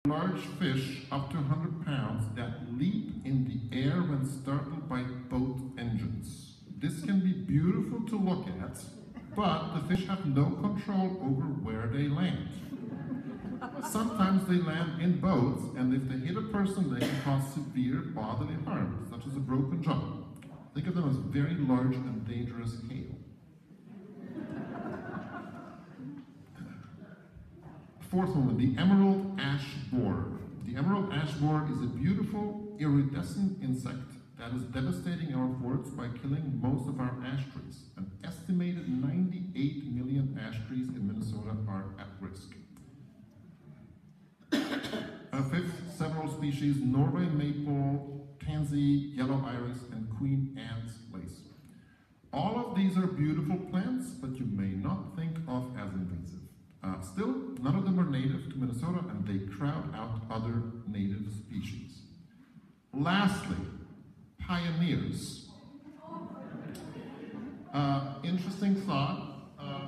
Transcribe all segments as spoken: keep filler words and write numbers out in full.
Large fish up to one hundred pounds that leap in the air when startled by boat engines. This can be beautiful to look at, but the fish have no control over where they land. Sometimes they land in boats, and if they hit a person, they can cause severe bodily harm, such as a broken jaw. Think of them as very large and dangerous hail. Fourth one, the emerald ash borer. The emerald ash borer is a beautiful iridescent insect that is devastating our forests by killing most of our ash trees. An estimated ninety-eight million ash trees in Minnesota are at risk. A fifth, several species, Norway maple, tansy, yellow iris, and queen ant lace. All of these are beautiful plants, but you may not think of as invasive. Uh, still, none of them are native to Minnesota, and they crowd out other native species. Lastly, pioneers. Uh, interesting thought. Uh,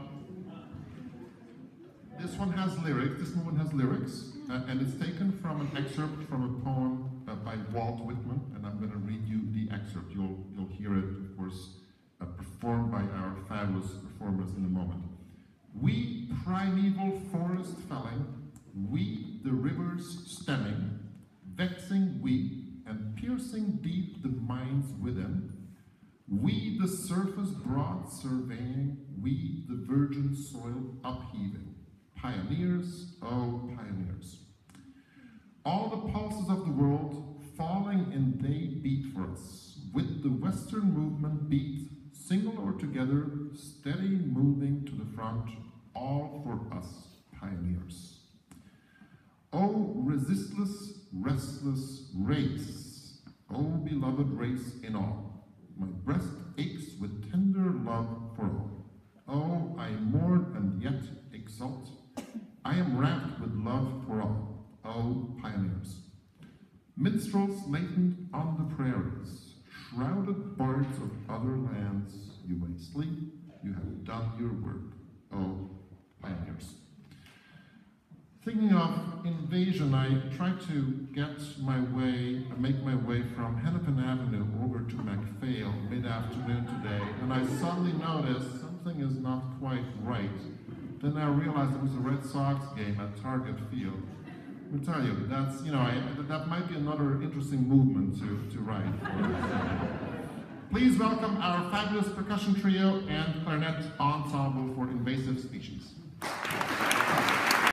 this one has lyrics, this one has lyrics, uh, and it's taken from an excerpt from a poem uh, by Walt Whitman, and I'm going to read you the excerpt. You'll, you'll hear it, of course, uh, performed by our fabulous performers in a moment. We primeval forest felling, we the rivers stemming, vexing we, and piercing deep the minds within, we the surface broad surveying, we the virgin soil upheaving, pioneers, oh pioneers. All the pulses of the world falling and they beat for us, with the western movement beat, single or together, steady moving to the front, all for us, pioneers. O resistless, restless race, O beloved race in all, my breast aches with tender love for all. Oh, I mourn and yet exult, I am rapt with love for all, O pioneers. Minstrels latent on the prairies, shrouded bards of other lands, you may sleep, you have done your work, O pioneers. Thinking of invasion, I tried to get my way, make my way from Hennepin Avenue over to MacPhail mid-afternoon today, and I suddenly noticed something is not quite right. Then I realized it was a Red Sox game at Target Field. Let me tell you, that's, you know, I, that might be another interesting movement to, to write for. Please welcome our fabulous percussion trio and clarinet ensemble for invasive species.